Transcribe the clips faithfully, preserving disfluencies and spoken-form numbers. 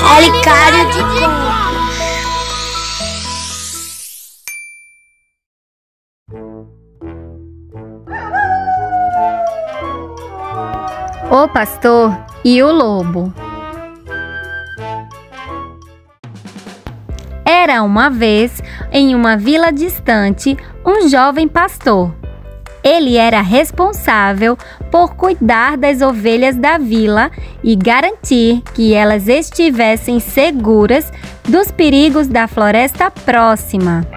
Relicário de contos. O pastor e o lobo. Era uma vez, em uma vila distante, um jovem pastor. Ele era responsável por cuidar das ovelhas da vila e garantir que elas estivessem seguras dos perigos da floresta próxima.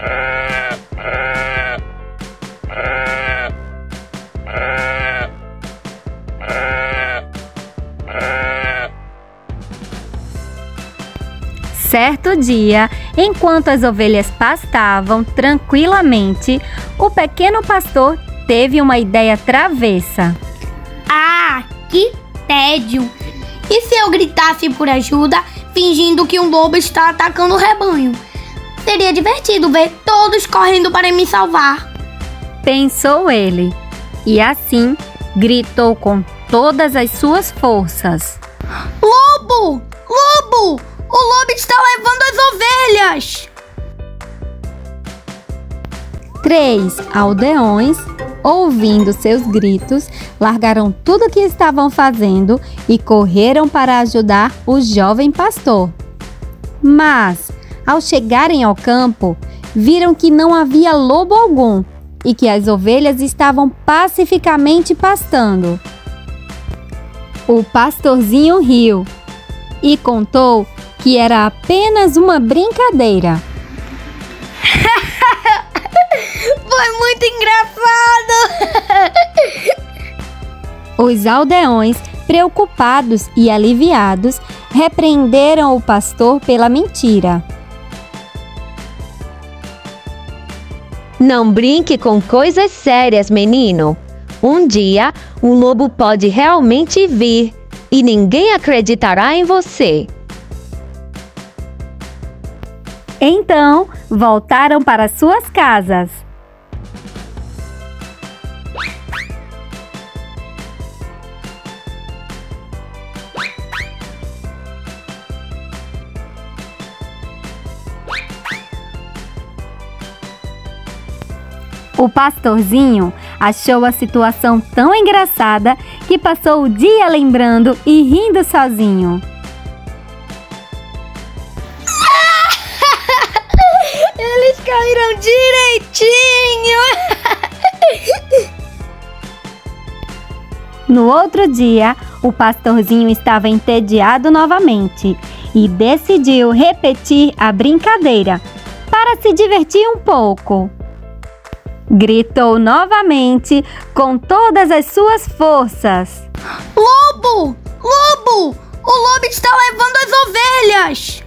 Certo dia, enquanto as ovelhas pastavam tranquilamente, o pequeno pastor teve uma ideia travessa. Ah, que tédio! E se eu gritasse por ajuda, fingindo que um lobo está atacando o rebanho? Seria divertido ver todos correndo para me salvar. Pensou ele, e assim gritou com todas as suas forças. Lobo! Lobo! O lobo está levando as ovelhas! Três aldeões, ouvindo seus gritos, largaram tudo o que estavam fazendo e correram para ajudar o jovem pastor. Mas, ao chegarem ao campo, viram que não havia lobo algum e que as ovelhas estavam pacificamente pastando. O pastorzinho riu e contou que era apenas uma brincadeira. Foi muito engraçado! Os aldeões, preocupados e aliviados, repreenderam o pastor pela mentira. Não brinque com coisas sérias, menino. Um dia, um lobo pode realmente vir e ninguém acreditará em você. Então, voltaram para suas casas. O pastorzinho achou a situação tão engraçada que passou o dia lembrando e rindo sozinho. Eles caíram direitinho! No outro dia, o pastorzinho estava entediado novamente e decidiu repetir a brincadeira para se divertir um pouco. Gritou novamente com todas as suas forças. Lobo! Lobo! O lobo está levando as ovelhas!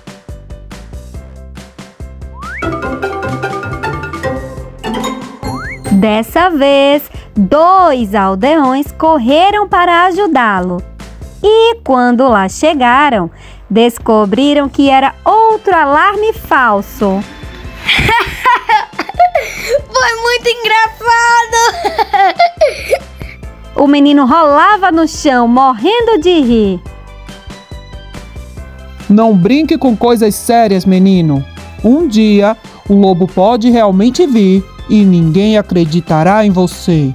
Dessa vez, dois aldeões correram para ajudá-lo. E quando lá chegaram, descobriram que era outro alarme falso. Foi muito engraçado! O menino rolava no chão, morrendo de rir. Não brinque com coisas sérias, menino. Um dia, o lobo pode realmente vir e ninguém acreditará em você.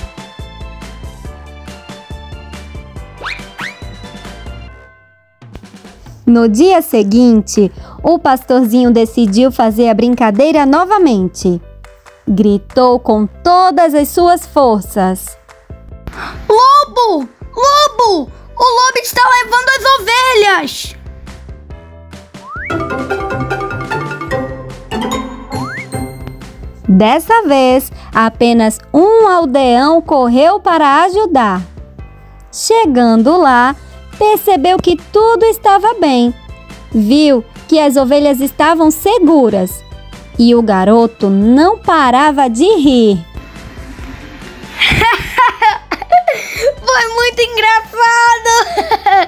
No dia seguinte, o pastorzinho decidiu fazer a brincadeira novamente. Gritou com todas as suas forças. Lobo! Lobo! O lobo está levando as ovelhas! Dessa vez, apenas um aldeão correu para ajudar. Chegando lá, percebeu que tudo estava bem. Viu que as ovelhas estavam seguras e o garoto não parava de rir. Foi muito engraçado!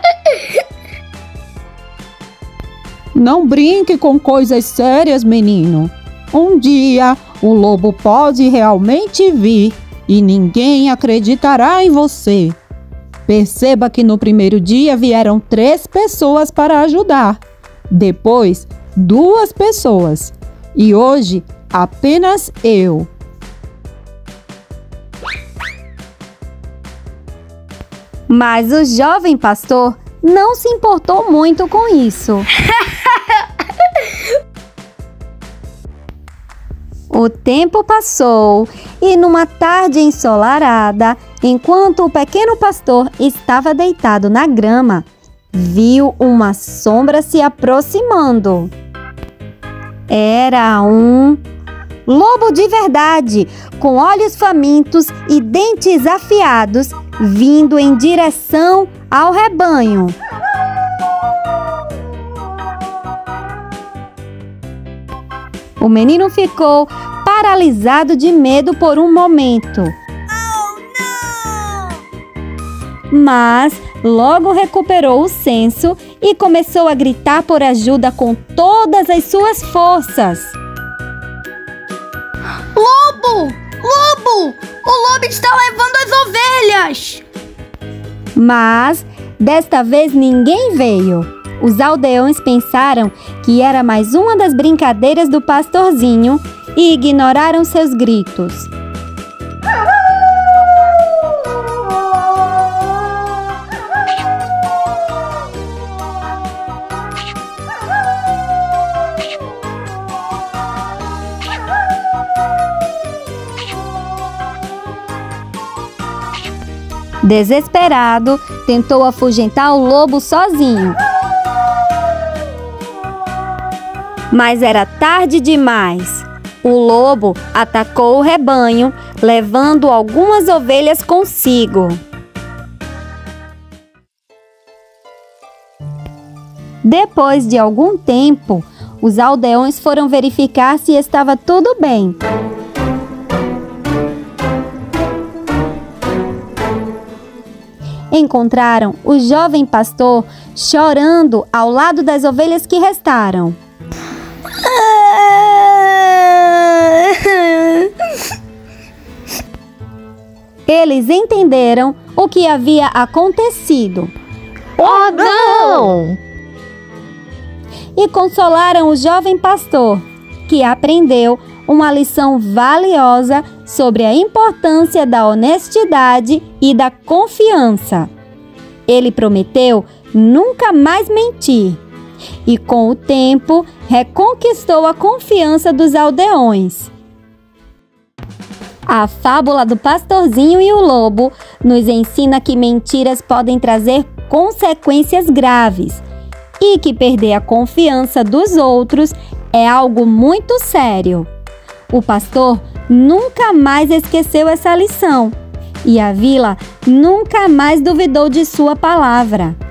Não brinque com coisas sérias, menino. Um dia, o lobo pode realmente vir e ninguém acreditará em você. Perceba que no primeiro dia vieram três pessoas para ajudar, depois duas pessoas e hoje apenas eu. Mas o jovem pastor não se importou muito com isso. O tempo passou e numa tarde ensolarada, enquanto o pequeno pastor estava deitado na grama, viu uma sombra se aproximando. Era um lobo de verdade, com olhos famintos e dentes afiados, vindo em direção ao rebanho. O menino ficou paralisado de medo por um momento. Mas logo recuperou o senso e começou a gritar por ajuda com todas as suas forças. Lobo! Lobo! O lobo está levando as ovelhas! Mas desta vez ninguém veio. Os aldeões pensaram que era mais uma das brincadeiras do pastorzinho e ignoraram seus gritos. Desesperado, tentou afugentar o lobo sozinho. Mas era tarde demais. O lobo atacou o rebanho, levando algumas ovelhas consigo. Depois de algum tempo, os aldeões foram verificar se estava tudo bem. Encontraram o jovem pastor chorando ao lado das ovelhas que restaram. Eles entenderam o que havia acontecido. Oh, não! E consolaram o jovem pastor, que aprendeu uma lição valiosa sobre a importância da honestidade e da confiança. Ele prometeu nunca mais mentir e, com o tempo, reconquistou a confiança dos aldeões. A fábula do pastorzinho e o lobo nos ensina que mentiras podem trazer consequências graves e que perder a confiança dos outros é algo muito sério. O pastor nunca mais esqueceu essa lição e a vila nunca mais duvidou de sua palavra.